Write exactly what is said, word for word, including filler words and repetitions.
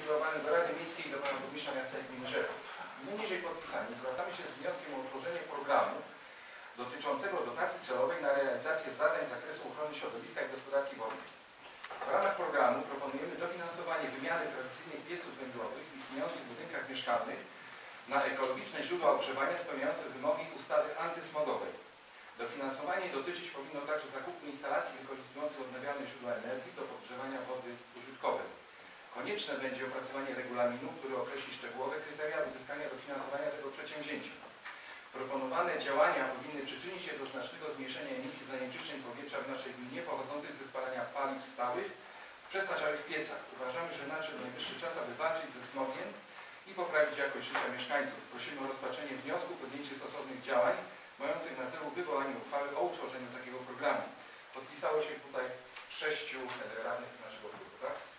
skierowany do Rady Miejskiej i do Pana Burmistrza Miasta i Gminy Rzeszów. My niżej podpisani zwracamy się z wnioskiem o utworzenie programu dotyczącego dotacji celowej na realizację zadań z zakresu ochrony środowiska i gospodarki wodnej. W ramach programu proponujemy dofinansowanie wymiany tradycyjnych pieców węglowych w istniejących budynkach mieszkalnych na ekologiczne źródła ogrzewania spełniające wymogi ustawy antysmogowej. Dofinansowanie dotyczyć powinno także zakupu instalacji wykorzystujących odnawialne źródła energii do podgrzewania wody użytkowej. Konieczne będzie opracowanie regulaminu, który określi szczegółowe kryteria uzyskania dofinansowania tego przedsięwzięcia. Proponowane działania powinny przyczynić się do znacznego zmniejszenia emisji zanieczyszczeń powietrza w naszej gminie pochodzących ze spalania paliw stałych w przestarzałych piecach. Uważamy, że nadszedł najwyższy czas, aby walczyć ze smogiem i poprawić jakość życia mieszkańców. Prosimy o rozpatrzenie wniosku, podjęcie stosownych działań mających na celu wywołanie uchwały o utworzeniu takiego programu. Podpisało się tutaj sześciu radnych z naszego klubu, tak?